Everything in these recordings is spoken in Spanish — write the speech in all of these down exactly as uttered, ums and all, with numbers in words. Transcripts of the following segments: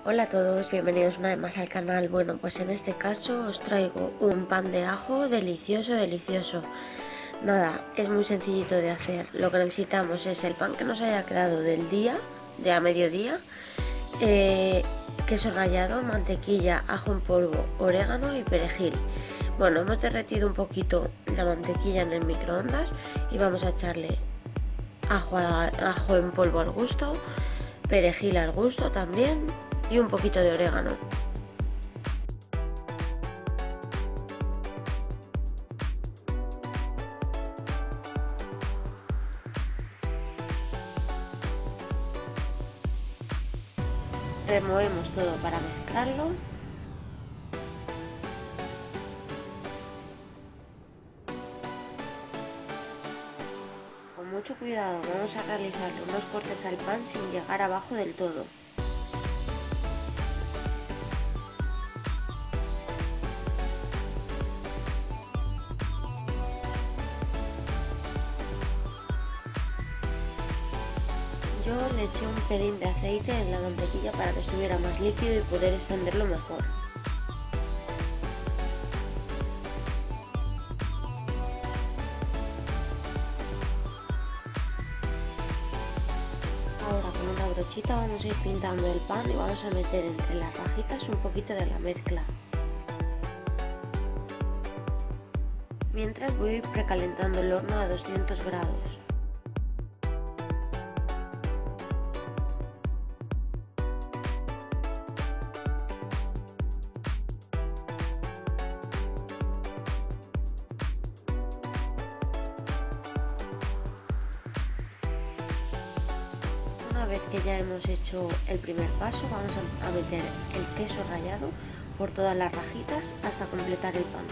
Hola a todos, bienvenidos una vez más al canal. Bueno, pues en este caso os traigo un pan de ajo delicioso, delicioso. Nada, es muy sencillito de hacer. Lo que necesitamos es el pan que nos haya quedado del día, de a mediodía, eh, queso rallado, mantequilla, ajo en polvo, orégano y perejil. Bueno, hemos derretido un poquito la mantequilla en el microondas y vamos a echarle ajo, a, ajo en polvo al gusto, perejil al gusto también y un poquito de orégano. Removemos todo para mezclarlo. Con mucho cuidado vamos a realizarle unos cortes al pan sin llegar abajo del todo. Yo le eché un pelín de aceite en la mantequilla para que estuviera más líquido y poder extenderlo mejor. Ahora con una brochita vamos a ir pintando el pan y vamos a meter entre las rajitas un poquito de la mezcla. Mientras voy precalentando el horno a doscientos grados. Una vez que ya hemos hecho el primer paso, vamos a meter el queso rallado por todas las rajitas hasta completar el pan.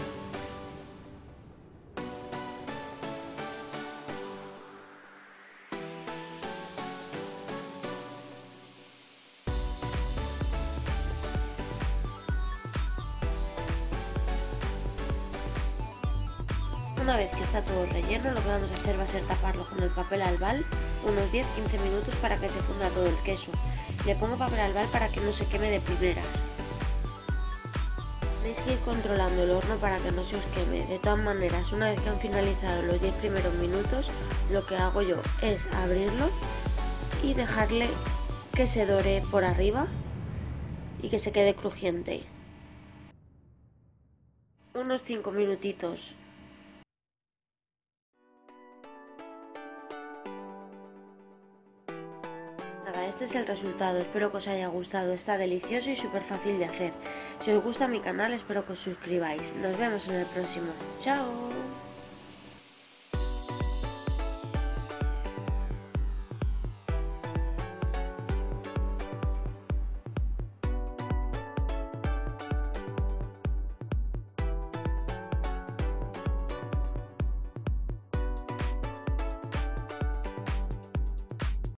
Una vez que está todo relleno, lo que vamos a hacer va a ser taparlo con el papel albal unos diez a quince minutos para que se funda todo el queso. Le pongo papel albal para que no se queme de primeras. Tenéis que ir controlando el horno para que no se os queme. De todas maneras, una vez que han finalizado los diez primeros minutos, lo que hago yo es abrirlo y dejarle que se dore por arriba y que se quede crujiente. Unos cinco minutitos. Nada, este es el resultado, espero que os haya gustado, está delicioso y súper fácil de hacer. Si os gusta mi canal espero que os suscribáis, nos vemos en el próximo, ¡chao!